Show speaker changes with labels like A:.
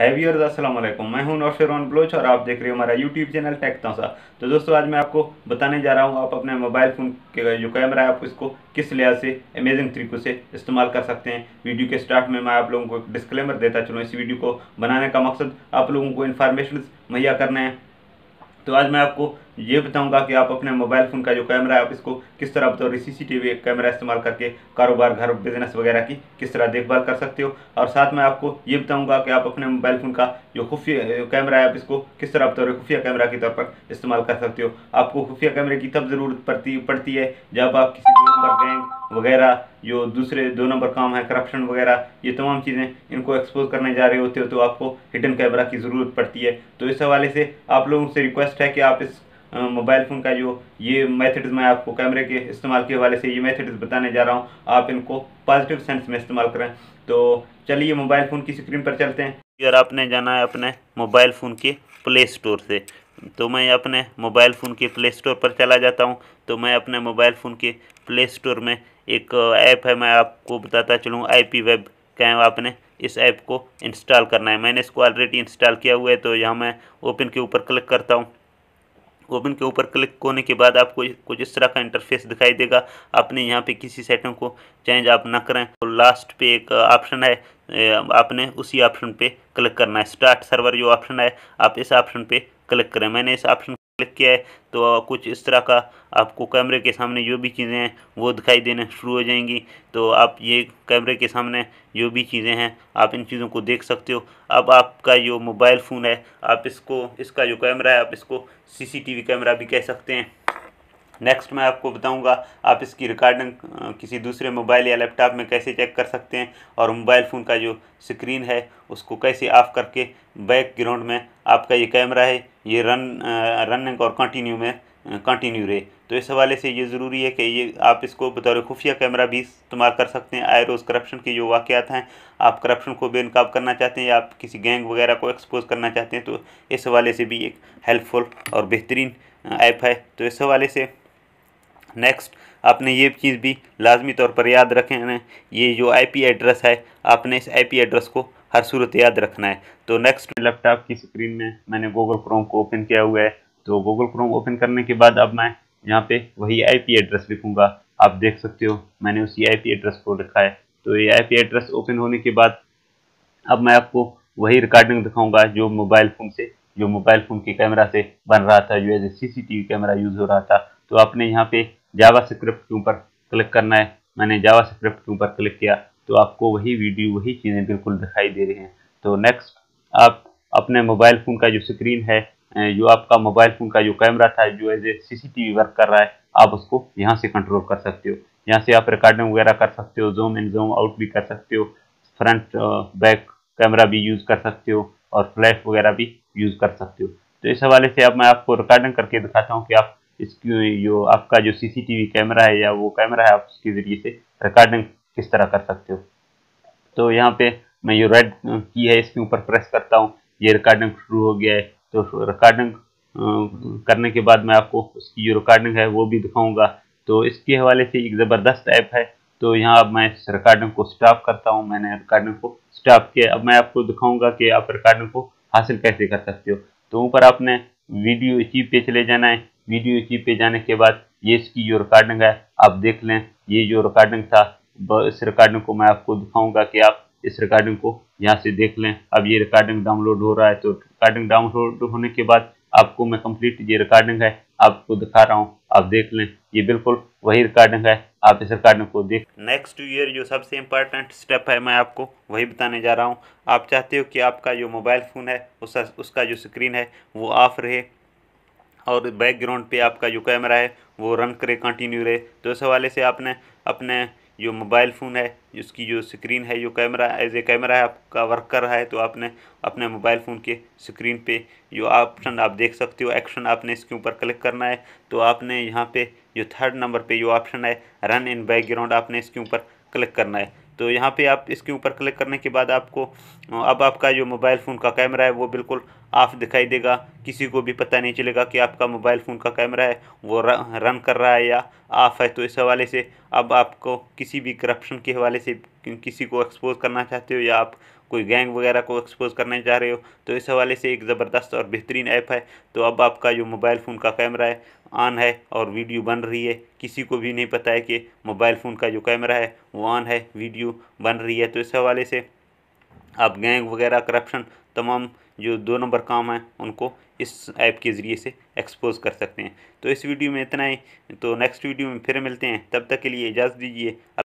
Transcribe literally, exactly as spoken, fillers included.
A: है व्यूअर्स, अस्सलाम वालेकुम। मैं हूं नौशेरोन बलोच और आप देख रहे हो हमारा यूट्यूब चैनल टेक तौसा। तो दोस्तों, आज मैं आपको बताने जा रहा हूं आप अपने मोबाइल फ़ोन के जो कैमरा है आप इसको किस लिहाज से अमेजिंग तरीक़ों से इस्तेमाल कर सकते हैं। वीडियो के स्टार्ट में मैं आप लोगों को एक डिस्क्लेमर देता चलूँ। इस वीडियो को बनाने का मकसद आप लोगों को इन्फॉर्मेशन मुहैया करना है। तो आज मैं आपको ये बताऊंगा कि आप अपने मोबाइल फ़ोन का जो कैमरा है आप इसको किस तरह बतौर सीसीटीवी कैमरा इस्तेमाल करके कारोबार, घर, बिजनेस वगैरह की किस तरह देखभाल कर सकते हो। और साथ में आपको ये बताऊंगा कि आप अपने मोबाइल फ़ोन का जो खुफिया कैमरा है आप इसको किस तरह बतौर खुफिया कैमरा के तौर पर इस्तेमाल कर सकते हो। आपको खुफिया कैमरे की तब ज़रूरत पड़ती पड़ती है जब आप किसी दो नंबर गैंग वगैरह, जो दूसरे दो नंबर काम है, करप्शन वगैरह, ये तमाम चीज़ें इनको एक्सपोज करने जा रहे होते हो तो आपको हिडन कैमरा की ज़रूरत पड़ती है। तो इस हवाले से आप लोगों से रिक्वेस्ट है कि आप इस मोबाइल फ़ोन का जो ये मेथड्स मैं आपको कैमरे के इस्तेमाल के हवाले से ये मेथड्स बताने जा रहा हूँ, आप इनको पॉजिटिव सेंस में इस्तेमाल करें। तो चलिए मोबाइल फ़ोन की स्क्रीन पर चलते हैं।
B: यार, आपने जाना है अपने मोबाइल फ़ोन के प्ले स्टोर से। तो मैं अपने मोबाइल फ़ोन के प्ले स्टोर पर चला जाता हूं। तो मैं अपने मोबाइल फ़ोन के प्ले स्टोर में एक ऐप है, मैं आपको बताता चलूँ, आई पी वेब का है। आपने इस ऐप को इंस्टॉल करना है। मैंने इसको ऑलरेडी इंस्टॉल किया हुआ है। तो यहाँ मैं ओपन के ऊपर क्लिक करता हूँ। ओपन के ऊपर क्लिक होने के बाद आपको कुछ इस तरह का इंटरफेस दिखाई देगा। आपने यहाँ पे किसी सेटिंग को चेंज आप ना करें। तो लास्ट पे एक ऑप्शन है, आपने उसी ऑप्शन पे क्लिक करना है। स्टार्ट सर्वर जो ऑप्शन है, आप इस ऑप्शन पे क्लिक करें। मैंने इस ऑप्शन क्लिक किया है। तो कुछ इस तरह का आपको कैमरे के सामने जो भी चीज़ें हैं वो दिखाई देना शुरू हो जाएंगी। तो आप ये कैमरे के सामने जो भी चीज़ें हैं आप इन चीज़ों को देख सकते हो। अब आपका जो मोबाइल फ़ोन है आप इसको, इसका जो कैमरा है आप इसको सीसीटीवी कैमरा भी कह सकते हैं। नेक्स्ट मैं आपको बताऊंगा आप इसकी रिकॉर्डिंग किसी दूसरे मोबाइल या लैपटॉप में कैसे चेक कर सकते हैं, और मोबाइल फ़ोन का जो स्क्रीन है उसको कैसे ऑफ करके बैकग्राउंड में आपका ये कैमरा है ये रन रनिंग और कंटिन्यू में कंटिन्यू रहे। तो इस हवाले से ये ज़रूरी है कि ये आप इसको बतौर खुफिया कैमरा भी इस्तेमाल कर सकते हैं। आए रोज़ करप्शन के जो वाक़यात हैं, आप करप्शन को बेनकाब करना चाहते हैं या आप किसी गैंग वगैरह को एक्सपोज करना चाहते हैं, तो इस हवाले से भी एक हेल्पफुल और बेहतरीन ऐप है। तो इस हवाले से नेक्स्ट आपने ये चीज़ भी लाजमी तौर पर याद रखें, ये जो आईपी एड्रेस है आपने इस आईपी एड्रेस को हर सूरत याद रखना है। तो नेक्स्ट लैपटॉप की स्क्रीन में मैंने गूगल क्रोम को ओपन किया हुआ है। तो गूगल क्रोम ओपन करने के बाद अब मैं यहाँ पे वही आईपी एड्रेस लिखूँगा। आप देख सकते हो मैंने उसी आईपी एड्रेस को लिखा है। तो ये आईपी एड्रेस ओपन होने के बाद अब मैं आपको वही रिकॉर्डिंग दिखाऊँगा जो मोबाइल फ़ोन से जो मोबाइल फ़ोन के कैमरा से बन रहा था, जो as a CCTV camera use हो रहा था। तो आपने यहाँ पे जावा स्क्रिप्ट के ऊपर क्लिक करना है। मैंने जावा स्क्रिप्ट के ऊपर क्लिक किया तो आपको वही वीडियो, वही चीज़ें बिल्कुल दिखाई दे रही हैं। तो नेक्स्ट आप अपने मोबाइल फ़ोन का जो स्क्रीन है, जो आपका मोबाइल फ़ोन का जो कैमरा था जो एज ए सीसीटीवी वर्क कर रहा है, आप उसको यहाँ से कंट्रोल कर सकते हो। यहाँ से आप रिकॉर्डिंग वगैरह कर सकते हो, जूम इन जूम आउट भी कर सकते हो, फ्रंट बैक कैमरा भी यूज़ कर सकते हो और फ्लैश वगैरह भी यूज़ कर सकते हो। तो इस हवाले से अब मैं आपको रिकॉर्डिंग करके दिखाता हूँ कि आप इसकी जो आपका जो सीसीटीवी कैमरा है या वो कैमरा है आप उसके ज़रिए से रिकॉर्डिंग किस तरह कर सकते हो। तो यहाँ पे मैं ये रेड की है इसके ऊपर प्रेस करता हूँ, ये रिकॉर्डिंग शुरू हो गया है। तो रिकॉर्डिंग करने के बाद मैं आपको उसकी जो रिकॉर्डिंग है वो भी दिखाऊँगा। तो इसके हवाले से एक ज़बरदस्त ऐप है। तो यहाँ अब मैं इस रिकॉर्डिंग को स्टॉप करता हूँ। मैंने रिकॉर्डिंग को स्टॉप किया। अब मैं आपको दिखाऊंगा कि आप रिकॉर्डिंग को हासिल कैसे कर सकते हो। तो ऊपर आपने वीडियो अचीव पे चले जाना है। वीडियो अचीव पे जाने के बाद ये इसकी जो रिकॉर्डिंग है आप देख लें। ये जो रिकॉर्डिंग था इस रिकॉर्डिंग को मैं आपको दिखाऊंगा कि आप इस रिकॉर्डिंग को यहाँ से देख लें। अब ये रिकॉर्डिंग डाउनलोड हो रहा है। तो रिकॉर्डिंग डाउनलोड होने के बाद आपको मैं कंप्लीट ये रिकॉर्डिंग है आपको दिखा रहा हूँ, आप देख लें। ये बिल्कुल वही रिकॉर्डिंग है, आप इस रिकॉर्डिंग को देख। नेक्स्ट ईयर जो सबसे इम्पॉर्टेंट स्टेप है मैं आपको वही बताने जा रहा हूँ। आप चाहते हो कि आपका जो मोबाइल फ़ोन है उसका उसका जो स्क्रीन है वो ऑफ रहे और बैकग्राउंड पे आपका जो कैमरा है वो रन करे, कंटिन्यू रहे। तो इस हवाले से आपने अपने जो मोबाइल फ़ोन है उसकी जो स्क्रीन है, जो कैमरा एज ए कैमरा है आपका वर्क कर रहा है, तो आपने अपने मोबाइल फ़ोन के स्क्रीन पे जो ऑप्शन आप देख सकते हो एक्शन, आपने इसके ऊपर क्लिक करना है। तो आपने यहाँ पे जो थर्ड नंबर पे जो ऑप्शन है रन इन बैकग्राउंड, आपने इसके ऊपर क्लिक करना है। तो यहाँ पे आप इसके ऊपर क्लिक करने के बाद आपको अब आपका जो मोबाइल फ़ोन का कैमरा है वो बिल्कुल ऑफ दिखाई देगा। किसी को भी पता नहीं चलेगा कि आपका मोबाइल फ़ोन का कैमरा है वो रन कर रहा है या ऑफ है। तो इस हवाले से अब आपको किसी भी करप्शन के हवाले से किसी को एक्सपोज करना चाहते हो या आप कोई गैंग वगैरह को एक्सपोज करना चाह रहे हो तो इस हवाले से एक ज़बरदस्त और बेहतरीन ऐप है। तो अब आपका जो मोबाइल फ़ोन का कैमरा है ऑन है और वीडियो बन रही है, किसी को भी नहीं पता है कि मोबाइल फ़ोन का जो कैमरा है वो ऑन है, वीडियो बन रही है। तो इस हवाले से आप गैंग वगैरह, करप्शन, तमाम जो दो नंबर काम हैं उनको इस ऐप के ज़रिए से एक्सपोज कर सकते हैं। तो इस वीडियो में इतना ही, तो नेक्स्ट वीडियो में फिर मिलते हैं, तब तक के लिए इजाज़त दीजिए।